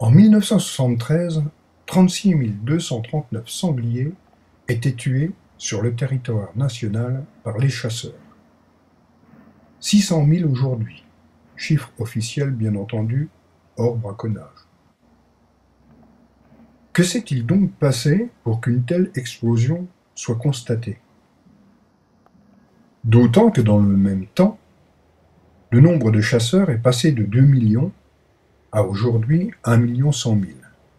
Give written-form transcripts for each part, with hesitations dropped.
En 1973, 36 239 sangliers étaient tués sur le territoire national par les chasseurs. 600 000 aujourd'hui, chiffre officiel bien entendu, hors braconnage. Que s'est-il donc passé pour qu'une telle explosion soit constatée? D'autant que dans le même temps, le nombre de chasseurs est passé de 2 millions à aujourd'hui 1 100 000.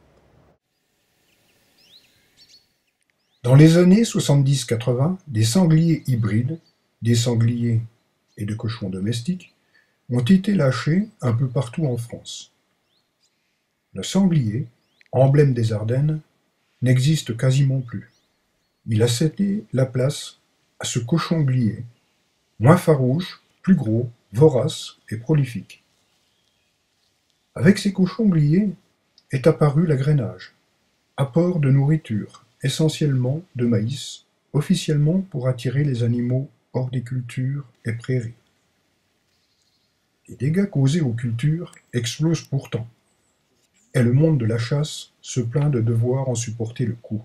Dans les années 70-80, des sangliers hybrides, des sangliers et de cochons domestiques, ont été lâchés un peu partout en France. Le sanglier, emblème des Ardennes, n'existe quasiment plus. Il a cédé la place à ce cochon-glier, moins farouche, plus gros, vorace et prolifique. Avec ces cochons-gliers est apparu l'agrainage, apport de nourriture, essentiellement de maïs, officiellement pour attirer les animaux hors des cultures et prairies. Les dégâts causés aux cultures explosent pourtant, et le monde de la chasse se plaint de devoir en supporter le coût.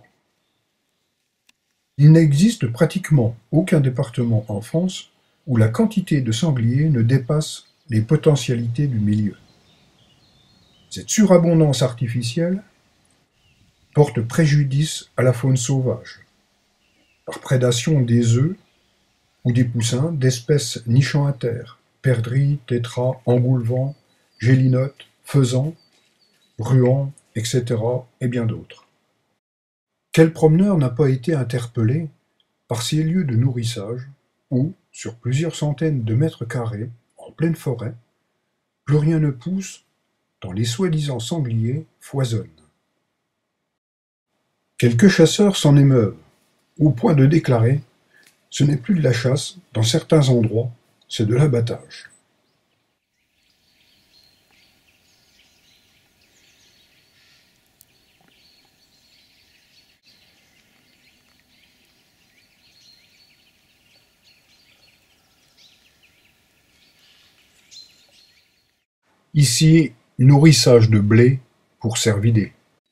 Il n'existe pratiquement aucun département en France où la quantité de sangliers ne dépasse les potentialités du milieu. Cette surabondance artificielle porte préjudice à la faune sauvage, par prédation des œufs ou des poussins d'espèces nichant à terre, perdrix, tétras, engoulevents, gélinotes, faisans, bruants, etc. et bien d'autres. Quel promeneur n'a pas été interpellé par ces lieux de nourrissage où, sur plusieurs centaines de mètres carrés, en pleine forêt, plus rien ne pousse, tant les soi-disant sangliers foisonnent. Quelques chasseurs s'en émeuvent, au point de déclarer « ce n'est plus de la chasse, dans certains endroits, c'est de l'abattage ». Ici, nourrissage de blé pour cervidés.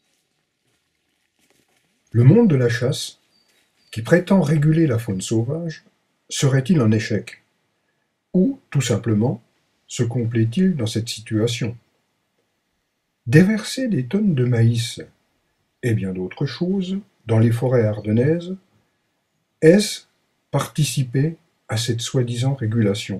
Le monde de la chasse, qui prétend réguler la faune sauvage, serait-il en échec? Ou, tout simplement, se complaît-il dans cette situation? Déverser des tonnes de maïs et bien d'autres choses dans les forêts ardennaises, est-ce participer à cette soi-disant régulation?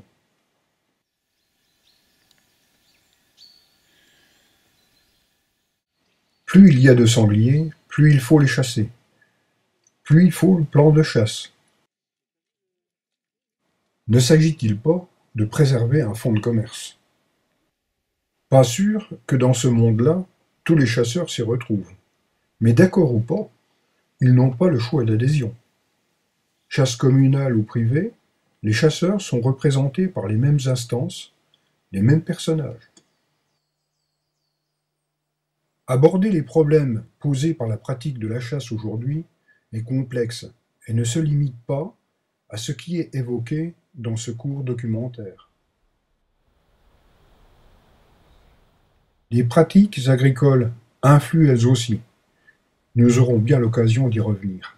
Plus il y a de sangliers, plus il faut les chasser, plus il faut le plan de chasse. Ne s'agit-il pas de préserver un fonds de commerce? Pas sûr que dans ce monde-là, tous les chasseurs s'y retrouvent. Mais d'accord ou pas, ils n'ont pas le choix d'adhésion. Chasse communale ou privée, les chasseurs sont représentés par les mêmes instances, les mêmes personnages. Aborder les problèmes posés par la pratique de la chasse aujourd'hui est complexe et ne se limite pas à ce qui est évoqué dans ce court documentaire. Les pratiques agricoles influent elles aussi. Nous aurons bien l'occasion d'y revenir.